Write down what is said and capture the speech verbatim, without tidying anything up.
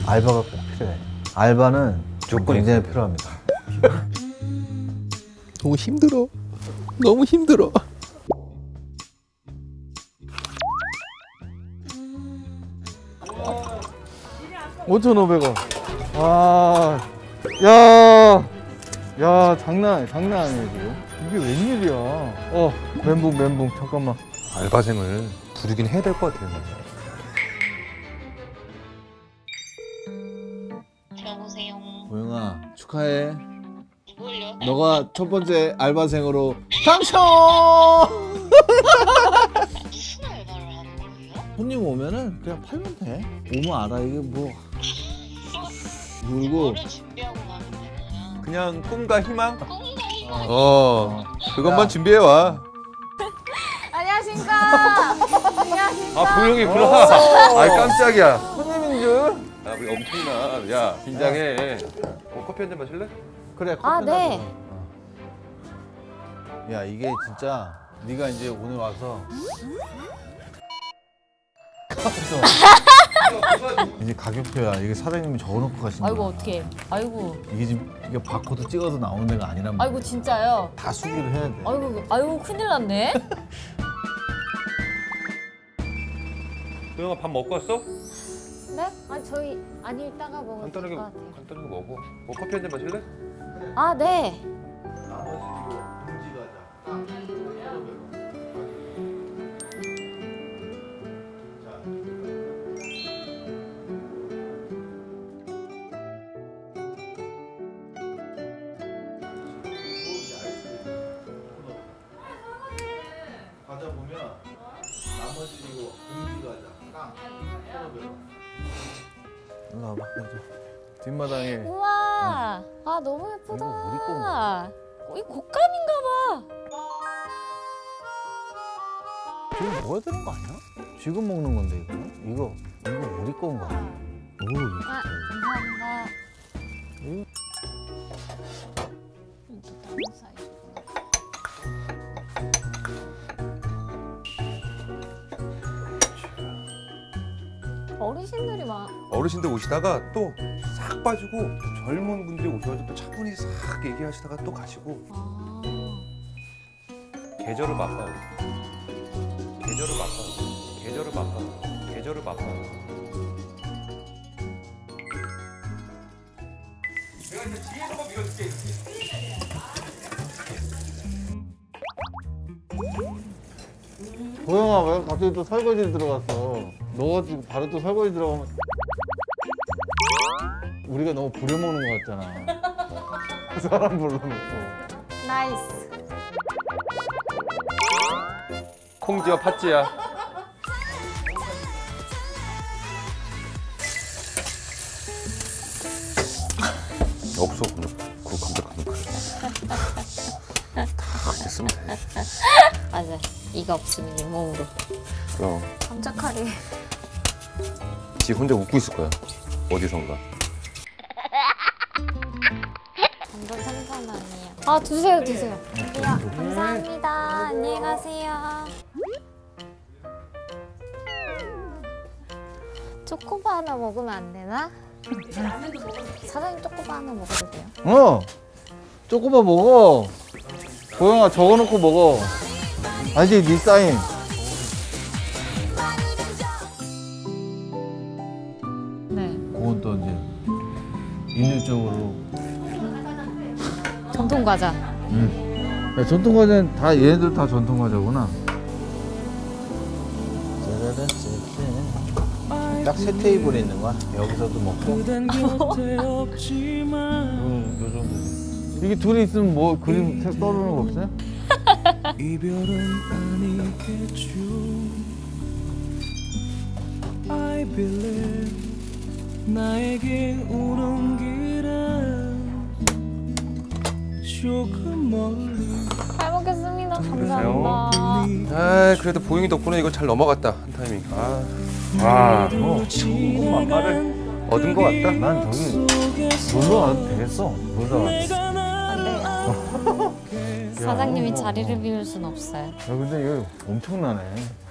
알바가 꼭 필요해. 알바는 조건이 굉장히 필요합니다. 너무 힘들어. 너무 힘들어. 오천오백 원. 와, 야, 야, 장난 아니야, 장난 아니야 지금. 이게 웬일이야? 어, 멘붕, 멘붕. 잠깐만. 알바생을 부르긴 해야 될 것 같아요. 여보세요. 보영아 축하해. 뭘요? 너가 첫 번째 알바생으로 당첨! 무슨 알바를 하는 거예요? 손님 오면은 그냥 팔면 돼. 오면 알아 이게 뭐. 그리고 뭐를 준비하고 가면 되나요? 그냥 꿈과 희망? 꿈과 희망. 어, 그것만 준비해 와. 안녕하십니까. 안녕하십니까. 아, 보영이구나. 아, 깜짝이야. 손님인 줄? 야, 우리 엄청나. 야, 긴장해. 어, 커피 한 잔 마실래? 그래. 아, 커피 네. 놔둬. 어. 야, 이게 진짜 네가 이제 오늘 와서 이제 가격표야. 이게 사장님이 적어놓고 가신 거야. 아이고 어떡해. 아이고. 이게 지금 이게 바코드 찍어서 나오는 데가 아니란 말이야. 아이고 진짜요. 다 수기를 해야 돼. 아이고 아이고 큰일 났네. 보영아 밥 먹고 왔어? 네? 아니 저희 아니 이따가 먹을 것 간단하게 같아요. 간단하게 먹어. 뭐 커피 한 잔 마실래? 아 네. 과자 보면 나머지 이거 공지 과자 깡 천오백 원. 일로 와봐. 이제 뒷마당에 우와. 아 너무 예쁘다. 이거 우리 건가? 어, 이 곶감인가 봐. 지금 먹어야 되는 거 아니야? 지금 먹는 건데 이거? 이거 이거 우리 건가? 오 이거 아 감사합니다. 이거 또 다른 사이즈. 어르신들이 막 어르신들 오시다가 또 싹 빠지고 젊은 분들이 오셔가지고 또 차분히 싹 얘기하시다가 또 가시고 아. 계절을 맛봐. 계절을 맛봐. 계절을 맛봐. 계절을 맛봐. 내가 이제 뒤에서만 밀어줄게. 보영아 왜 갑자기 또 설거지 들어갔어? 너가 지금 바로 또 설거지 들어가면 우리가 너무 부려먹는 것 같잖아. 사람 불러놓고. 나이스. 콩지와 팥지야. 없어 그냥 그 감자 감자 다 됐으면 돼. 맞아. 이가 없으면 잇몸으로. 그럼 감자칼이. 지 혼자 웃고 있을 거야 어디선가. 완전 생선 아니에요. 아 드세요 드세요. 야, 감사합니다. 안녕히 가세요. 초코바 하나 먹으면 안 되나? 사장님 초코바 하나 먹어도 돼요? 어! 쪼꼬바 먹어. 보영아 적어놓고 먹어. 아니지 네 사인. 네. 그건 또 이제 인류적으로. 전통 과자. 응. 야, 전통 과자는 다 얘네들 다 전통 과자구나. 딱 세 테이블에 있는 거야. 여기서도 먹고. 음, 요 정도. 이게 둘이 있으면 뭐 그림 색 떠오르는 거 없어요? 이별은 아니겠죠. I believe 나에게 오는 길은 조금 멀리. 잘 먹겠습니다. 감사합니다. 아 그래도 보영이 덕분에 이거 잘 넘어갔다 한 타이밍. 아, 와, 어, 조금 만마를 얻은 것 같다. 난 저기 놀러 와도 되겠어. 놀러 와도. 안 돼요. 사장님이 자리를 비울 순 없어요. 야 근데 이거 엄청나네.